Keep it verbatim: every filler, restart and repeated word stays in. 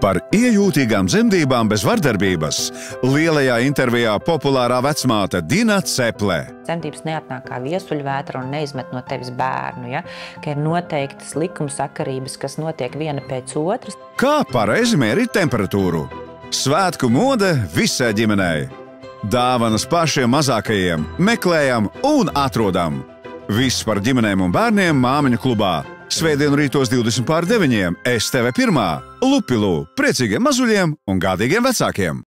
Par iejūtīgām dzemdībām bez vardarbības lielajā intervijā populārā vecmāte Dina Ceple. Dzemdības neatnāk kā viesuļvētra un neizmet no tevis bērnu, ja? Ka ir noteiktas likumsakarības, kas notiek viena pēc otras. Kā pareizi mērīt temperatūru? Svētku mode visai ģimenei. Dāvanas pašiem mazākajiem meklējam un atrodam. Viss par ģimenēm un bērniem Māmiņu klubā. Svētdienu rītos divdesmit pār deviņiem, S T V pirmā, Lupilu, priecīgiem mazuļiem un gādīgiem vecākiem.